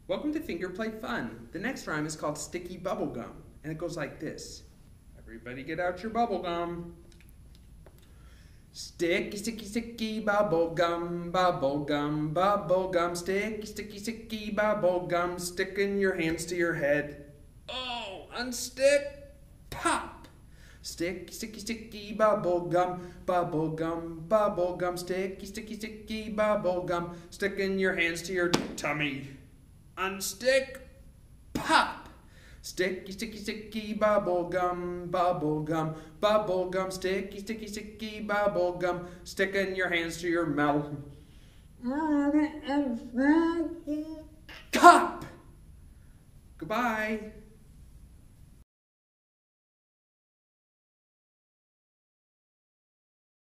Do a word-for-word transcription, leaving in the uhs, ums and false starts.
Welcome to Finger Play Fun. The next rhyme is called Sticky Bubble Gum, and it goes like this. Everybody get out your bubble gum. Sticky, sticky, sticky bubble gum, bubble gum, bubble gum. Sticky, sticky, sticky bubble gum. Sticking your hands to your head. Oh, unstick, pop. Sticky, sticky, sticky bubble gum, bubble gum, bubble gum. Sticky, sticky, sticky bubble gum. Sticking your hands to your tummy. Unstick, pop. Sticky, sticky, sticky bubble gum, bubble gum, bubble gum. Sticky, sticky, sticky bubble gum. Sticking your hands to your mouth. Cop. Goodbye.